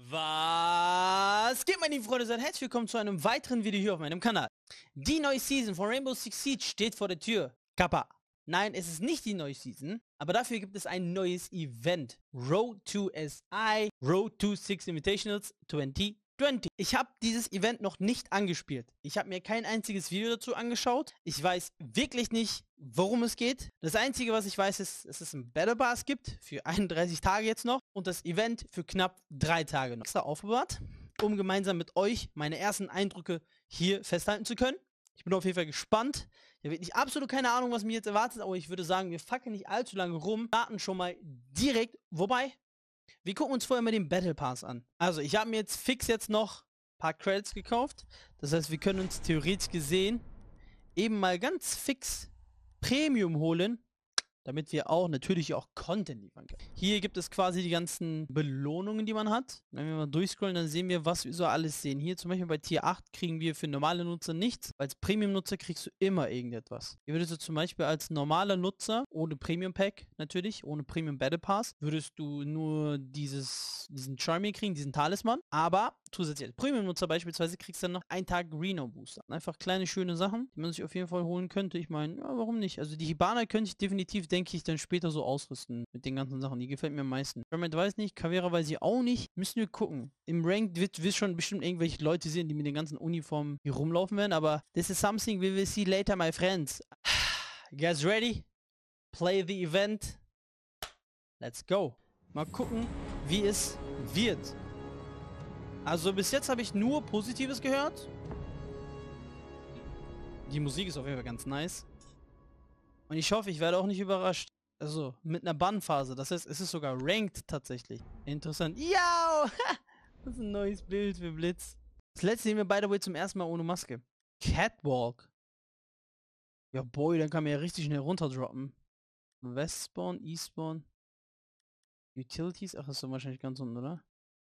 Was geht, meine lieben Freunde? Seid herzlich willkommen zu einem weiteren Video hier auf meinem Kanal. Die neue Season von Rainbow Six Siege steht vor der Tür. Kappa. Nein, es ist nicht die neue Season, aber dafür gibt es ein neues Event. Road to SI, Road to Six Invitationals 2020. Ich habe dieses Event noch nicht angespielt. Ich habe mir kein einziges Video dazu angeschaut. Ich weiß wirklich nicht, worum es geht. Das Einzige, was ich weiß, ist, dass es ein Battle Pass gibt für 31 Tage jetzt noch und das Event für knapp 3 Tage noch. Extra aufbewahrt, um gemeinsam mit euch meine ersten Eindrücke hier festhalten zu können. Ich bin auf jeden Fall gespannt. Ich habe wirklich absolut keine Ahnung, was mich jetzt erwartet, aber ich würde sagen, wir fackeln nicht allzu lange rum. Starten schon mal direkt. Wobei, wir gucken uns vorher mal den Battle Pass an. Also, ich habe mir jetzt fix noch ein paar Credits gekauft. Das heißt, wir können uns theoretisch gesehen eben mal ganz fix Premium holen, damit wir auch natürlich auch Content liefern können. Hier gibt es quasi die ganzen Belohnungen, die man hat. Wenn wir mal durchscrollen, dann sehen wir, was wir so alles sehen. Hier zum Beispiel bei Tier 8 kriegen wir für normale Nutzer nichts. Als Premium-Nutzer kriegst du immer irgendetwas. Hier würdest du zum Beispiel als normaler Nutzer, ohne Premium-Pack natürlich, ohne Premium-Battle Pass, würdest du nur diesen Charmy kriegen, diesen Talisman. Aber zusätzlich als Premium-Nutzer beispielsweise kriegst du dann noch einen Tag Reno-Booster. Einfach kleine, schöne Sachen, die man sich auf jeden Fall holen könnte. Ich meine, ja, warum nicht? Also die Hibana könnte ich definitiv, denke ich, dann später so ausrüsten mit den ganzen Sachen. Die gefällt mir am meisten. Hermit weiß nicht, Caveira weiß ich auch nicht. Müssen wir gucken. Im Rank wird schon bestimmt irgendwelche Leute sehen, die mit den ganzen Uniformen hier rumlaufen werden, aber this is something we will see later, my friends. You guys ready? Play the event. Let's go. Mal gucken, wie es wird. Also bis jetzt habe ich nur Positives gehört. Die Musik ist auf jeden Fall ganz nice. Und ich hoffe, ich werde auch nicht überrascht. Also, mit einer Bannphase. Das heißt, es ist sogar ranked tatsächlich. Interessant. Ja! Das ist ein neues Bild für Blitz. Das letzte sehen wir, by the way, zum ersten Mal ohne Maske. Catwalk. Ja, boy, dann kann man ja richtig schnell runterdroppen. Westspawn, Eastspawn. Utilities. Ach, das ist doch wahrscheinlich ganz unten, oder?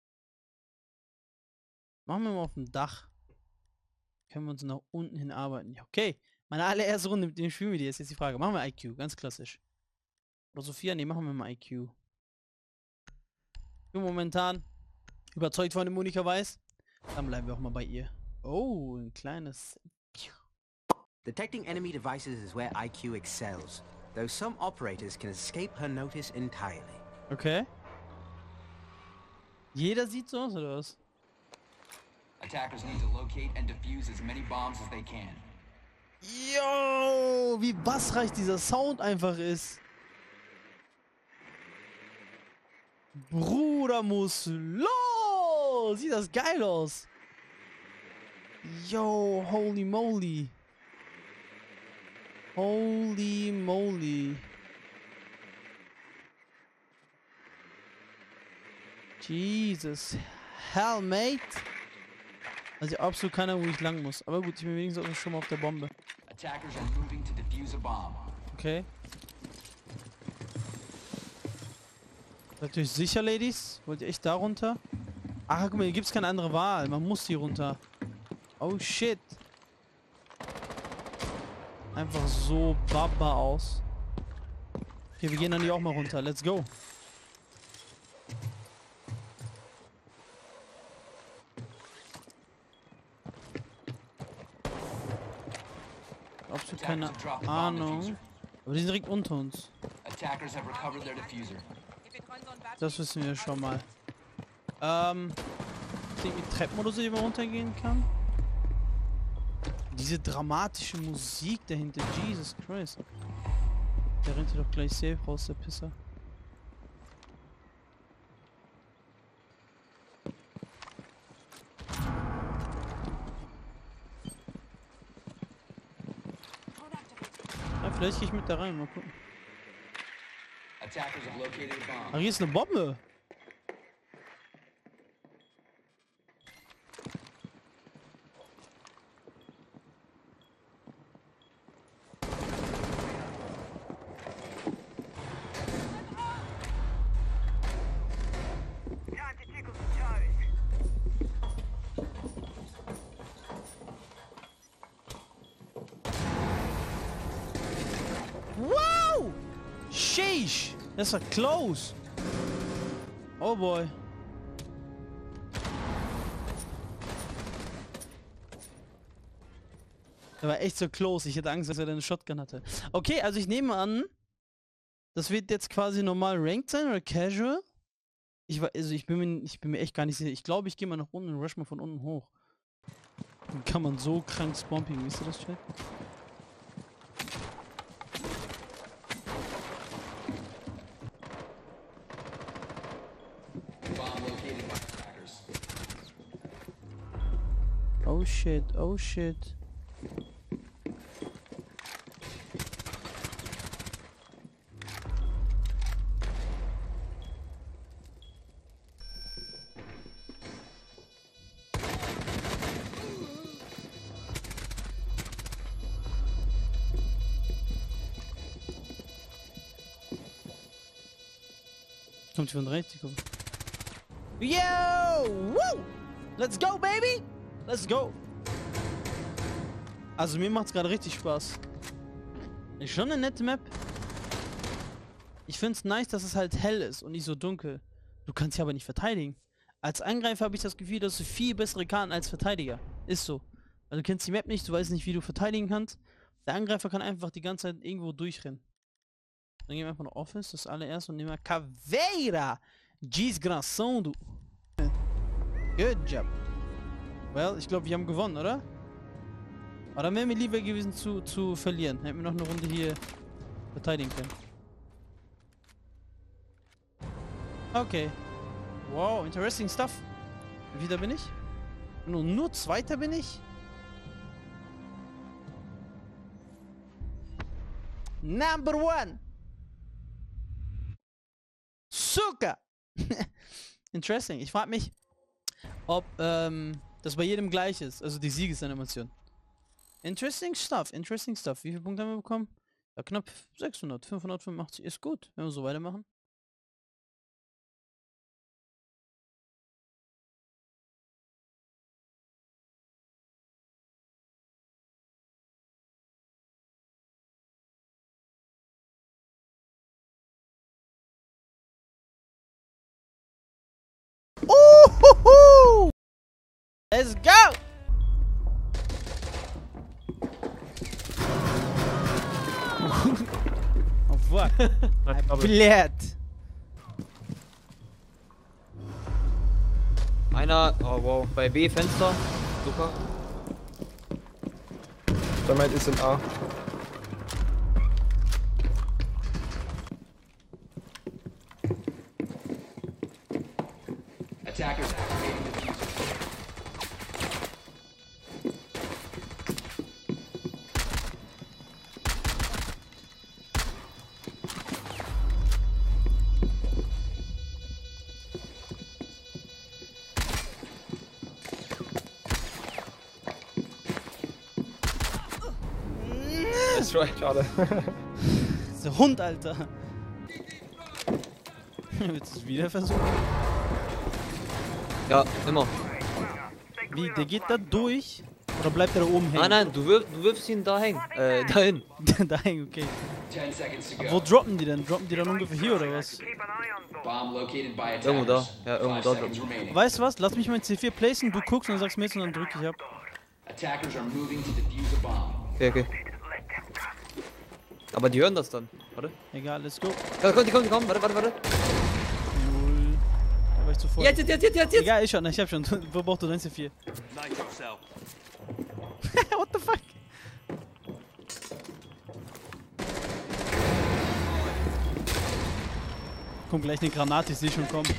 Machen wir mal auf dem Dach. Können wir uns nach unten hin arbeiten. Ja, okay. Meine allererste Runde mit dem Spielvideo ist jetzt die Frage. Machen wir IQ, ganz klassisch. Oder Sophia? Ne, machen wir mal IQ. Ich bin momentan überzeugt von dem Monika Weiß. Dann bleiben wir auch mal bei ihr. Oh, ein kleines... Detecting enemy devices is where IQ excels, though some operators can escape her notice entirely. Okay. Jeder sieht so aus, oder was? Attackers need to locate and defuse as many bombs as they can. Yo, wie bassreich dieser Sound einfach ist. Bruder, muss los! Sieht das geil aus. Yo, holy moly. Holy moly. Jesus. Hell, mate. Also absolut keiner, wo ich lang muss. Aber gut, ich bin wenigstens auch schon mal auf der Bombe. Okay. Seid ihr euch sicher, Ladies? Wollt ihr echt da runter? Ach, guck mal, hier gibt's keine andere Wahl. Man muss hier runter. Oh, shit. Einfach so baba aus. Okay, wir gehen dann hier auch mal runter. Let's go. Absolut keine Ahnung. Aber die sind direkt unter uns. Das wissen wir schon mal. Die Treppen oder so, die man runtergehen kann. Diese dramatische Musik dahinter. Jesus Christ. Der rennt hier doch gleich safe raus, der Pisser. Vielleicht gehe ich mit da rein, mal gucken. Ach, hier ist eine Bombe. Wow! Sheesh! Das war close. Oh boy. Der war echt so close. Ich hätte Angst, dass er eine Shotgun hatte. Okay, also ich nehme an, das wird jetzt quasi normal Ranked sein oder Casual? Also ich bin mir echt gar nicht sicher. Ich glaube, ich gehe mal nach unten und rush mal von unten hoch. Dann kann man so krank spawnen. Wisst ihr das, Chat? Bomb located by attackers. Oh shit, oh shit. Kommt von rechts, komm. Yo! Woo! Let's go, baby! Let's go! Also mir macht's gerade richtig Spaß. Ist schon eine nette Map. Ich find's nice, dass es halt hell ist und nicht so dunkel. Du kannst sie aber nicht verteidigen. Als Angreifer habe ich das Gefühl, dass du viel bessere Karten als Verteidiger. Ist so. Weil du kennst die Map nicht, du weißt nicht, wie du verteidigen kannst. Der Angreifer kann einfach die ganze Zeit irgendwo durchrennen. Dann gehen wir einfach nach Office, das allererste, und nehmen wir Caveira! Desgraçado! Good job. Well, ich glaube, wir haben gewonnen, oder? Aber dann wäre mir lieber gewesen zu verlieren. Hätten wir noch eine Runde hier verteidigen können. Okay. Wow, interesting stuff. Wieder bin ich? Nur Zweiter bin ich? Number one! Suka! Interesting. Ich frage mich, ob das bei jedem gleich ist. Also die Siegesanimation. Interesting stuff. Interesting stuff. Wie viele Punkte haben wir bekommen? Ja, knapp 600. 585 ist gut, wenn wir so weitermachen. Uhuhu! Let's go! Oh fuck. Blöd. Einer, oh wow, bei B Fenster. Super. Damit ist in A. Attackers activating diffuser. Ist right, schade. Der Hund, Alter. Willst du es wieder versuchen? Ja, immer. Wie, der geht da durch? Oder bleibt er da oben hängen? Nein, nein, du wirfst ihn da hängen. Dahin. Da hängen, okay. 10 seconds to Wo go. droppen die denn? Droppen die dann ungefähr hier oder was? Bomb located by attackers. Irgendwo da. Ja, irgendwo 5 da. seconds remaining. Weißt du was? Lass mich mal in C4 placen, du guckst und dann sagst mir jetzt und dann drücke ich ab. Attackers are moving to defuse a bomb. Okay, okay. Aber die hören das dann. Warte. Egal, let's go. Ja, die kommen. Warte. Null. Da war ich zuvor. Jetzt. Egal, ich hab schon. Wo brauchst du dein C4? What the fuck? Komm, gleich eine Granate, ich sehe schon kommen.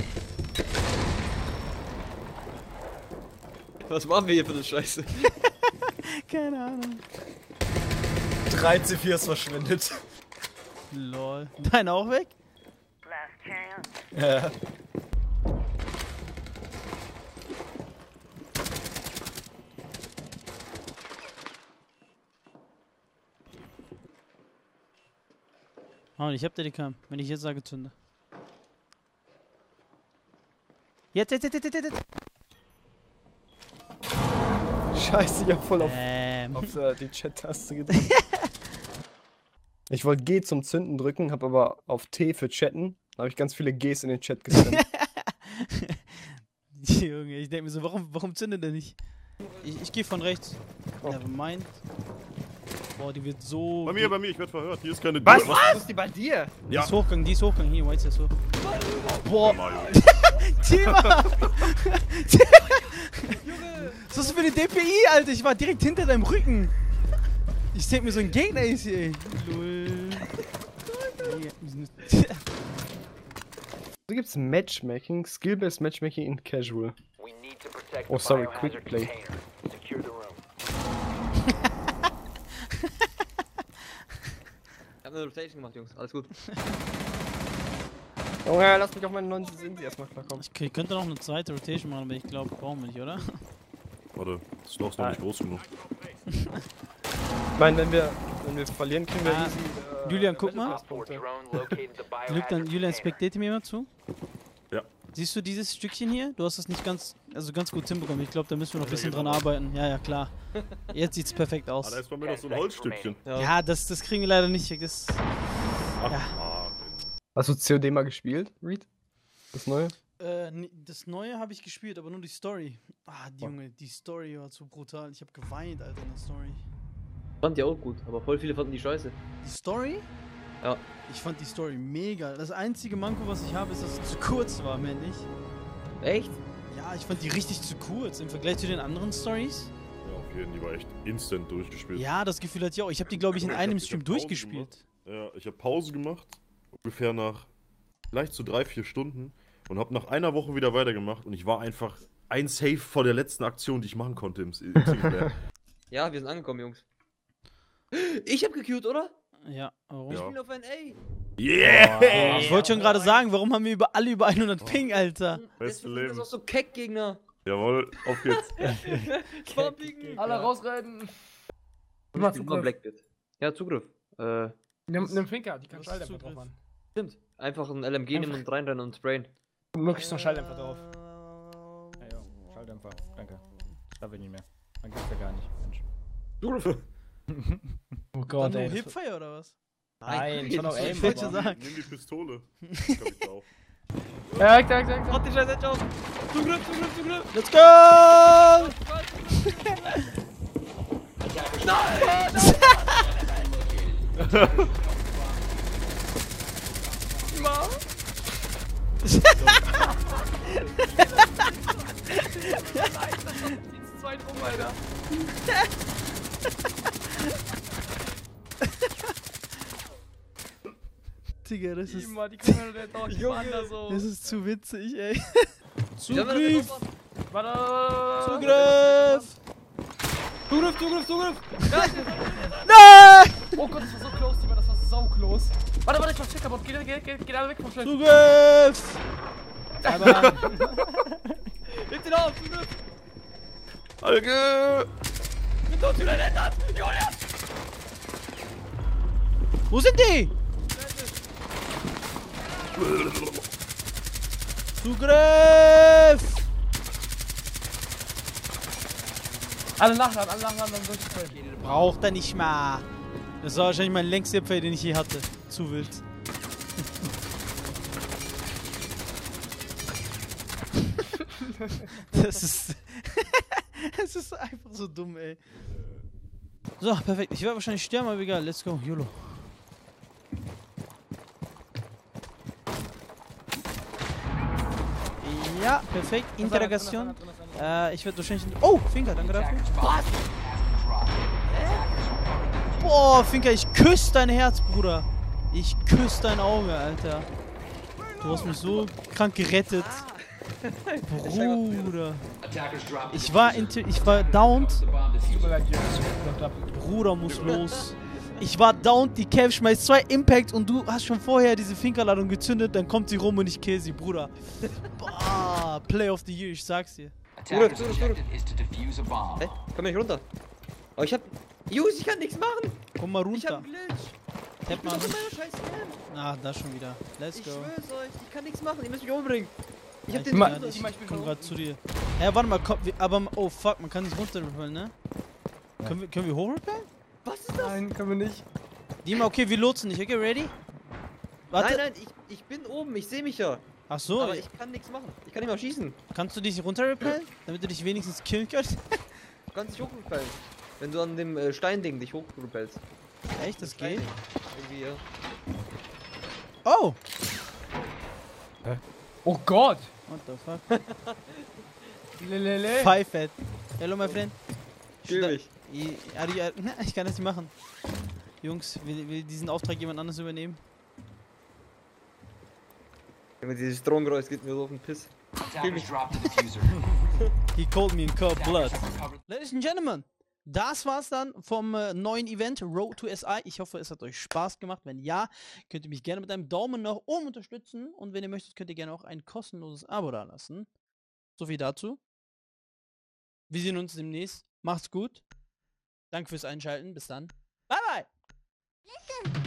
Was machen wir hier für eine Scheiße? Keine Ahnung. 3 C4s verschwendet. Lol. Dein auch weg? Ja. Oh, ich hab Dedicam. Wenn ich jetzt sage, zünde. Jetzt. Scheiße, ich hab voll auf die Chat-Taste gedrückt. Ich wollte G zum Zünden drücken, hab aber auf T für Chatten. Da habe ich ganz viele Gs in den Chat gesendet. Junge, ich denke mir so, warum zündet er nicht? Ich gehe von rechts. Oh. Never mind. Boah, die wird so... Bei mir, ich werde verhört. Hier ist keine Was? Tür. Was ist die bei dir? Die ist Hochgang, Hier, White ist so. Boah, Mario. Thema! Was ist das für eine DPI, Alter? Ich war direkt hinter deinem Rücken. Ich denk mir, so ein Gegner ist hier, ey. Lol. So gibt's Matchmaking, Skill-Based Matchmaking in Casual. Oh, sorry, Quick Play. Ich hab eine Rotation gemacht, Jungs. Alles gut. Oh ja, lass mich auf meine 90 Sinti erstmal klarkommen. Ich könnte noch eine zweite Rotation machen, aber ich glaube, brauchen wir nicht, oder? Warte, das Loch ist noch nicht groß genug. Ich meine, wenn wir verlieren, kriegen wir easy, Julian, guck mal. Punkte. Julian, spectate mir mal zu. Ja. Siehst du dieses Stückchen hier? Du hast das nicht ganz gut hinbekommen. Ich glaube, da müssen wir noch ein bisschen dran arbeiten. Ja, ja, klar. Jetzt sieht's perfekt aus. Da ist bei mir noch so ein Holzstückchen. Ja, das kriegen wir leider nicht weg. Das, Ach, Hast du COD mal gespielt, Reed? Das neue? das Neue habe ich gespielt, aber nur die Story. Ah, Junge, die Story war zu brutal. Ich habe geweint, Alter, in der Story. Fand die auch gut, aber voll viele fanden die scheiße. Die Story? Ja. Ich fand die Story mega. Das einzige Manko, was ich habe, ist, dass es zu kurz war, am Ende. Echt? Ja, ich fand die richtig zu kurz im Vergleich zu den anderen Stories. Ja, auf jeden Fall, die war echt instant durchgespielt. Ja, das Gefühl hatte ich auch. Ich habe die, glaube ich, in einem Ich hab Stream Pause durchgespielt. Ja, ich habe Pause gemacht, ungefähr nach vielleicht so 3-4 Stunden und habe nach einer Woche wieder weitergemacht und ich war einfach ein Save vor der letzten Aktion, die ich machen konnte im Singleplayer. Ja, wir sind angekommen, Jungs. Ich hab gequeued, oder? Ja, warum? Ich Ja. bin auf NA. Yeah! Ich wollte schon gerade sagen, warum haben wir alle über 100 Ping, Alter? Beste Deswegen sind Leben. das auch so Keck-Gegner. Jawohl, auf geht's. Bombigen. Alle rausrennen. Ich Mach bin Zugriff. Blackbit. Ja, Zugriff. Nimm Finker, die kann Was ist Schalldämpfer Zugriff? drauf machen. Stimmt. Einfach ein LMG nehmen und reinrennen und sprayen. Möglichst noch Schalldämpfer drauf. Ja, ja, Schalldämpfer, danke. Da will ich nicht mehr. Dann geht's ja gar nicht, Mensch. Zugriff. Oh Dann Gott, nur ey. Hipfire oder was? Nein, schon auf Aim. Ich wollte schon aber- sagen. Nimm die Pistole. Das kann ich da auch. Direkt. Hat die Scheiße auf. Zugriff. Let's go! Digga, das ist... Die Kamera, der taucht immer anders so. Das ist zu witzig, ey. Sollen wir das Zugriff! noch machen? Warte. Zugriff! Nein! Nein! Oh Gott, das war so close, Timo, das war so close. Warte, ich mach Check kaputt. Geht alle weg vom Schild. Zugriff! Aber... Hebt ihn auf, Zugriff. Alge! Wo sind die? Zugriff! Alle nachladen, dann durchstellen. Braucht er nicht mehr. Das war wahrscheinlich mein längster Hipfire, den ich je hatte. Zu wild. Das ist... Es ist einfach so dumm, ey. So, perfekt. Ich werde wahrscheinlich sterben, aber egal. Let's go. YOLO. Ja, perfekt. Interrogation. Ich werde wahrscheinlich... Oh, Finker, danke dafür. Boah, Finker, ich küsse dein Herz, Bruder. Ich küsse dein Auge, Alter. Du hast mich so krank gerettet. Bruder. Ich war downed. Bruder muss los. Ich war downed, die Cave schmeißt 2 Impacts und du hast schon vorher diese Finkerladung gezündet, dann kommt sie rum und ich kill sie, Bruder. Boah, Play of the Year, ich sag's dir. Attacker's objective is to defuse a bomb. Hä? Komm nicht runter. Oh, ich hab... Jungs, ich kann nichts machen. Komm mal Ich hab runter. einen Glitch. Tap mal. Ich bin auf meiner scheiß Camp. Ah, da schon wieder. Let's Ich go. schwör's euch, ich kann nichts machen. Ihr müsst mich umbringen. Ich hab Ich den... Ma- ich ich bin komm so- grad zu dir. Warte mal, komm, aber... Oh, fuck, man kann nicht runterrepellen, ne? Können wir hochrepellen? Was ist das? Nein, können wir nicht. Dima, okay, wir lotsen dich, okay, ready? Warte. Nein, ich bin oben. Ich sehe mich ja. Ach so, Aber ich kann nichts machen. Ich kann nicht mal schießen. kannst du dich runterrepellen? Damit du dich wenigstens killen kannst? kannst dich hochpropellen. Wenn du an dem Steinding dich hochpropellst. Echt, das geht? Irgendwie, ja. Oh! Oh Gott! What the fuck? Lelele. Five Fat. Hello, my friend. Schwierig. Ich kann das nicht machen. Jungs, will diesen Auftrag jemand anderes übernehmen? Wenn dieses Drohnengeräusch geht mir so auf den Piss. Attackers dropped the diffuser. He called me in cold blood. Attackers have recovered. Ladies and Gentlemen, das war's dann vom neuen Event Road to SI. Ich hoffe, es hat euch Spaß gemacht. Wenn ja, könnt ihr mich gerne mit einem Daumen nach oben unterstützen. Und wenn ihr möchtet, könnt ihr gerne auch ein kostenloses Abo dalassen. So viel dazu. Wir sehen uns demnächst. Macht's gut. Danke fürs Einschalten. Bis dann. Bye, bye.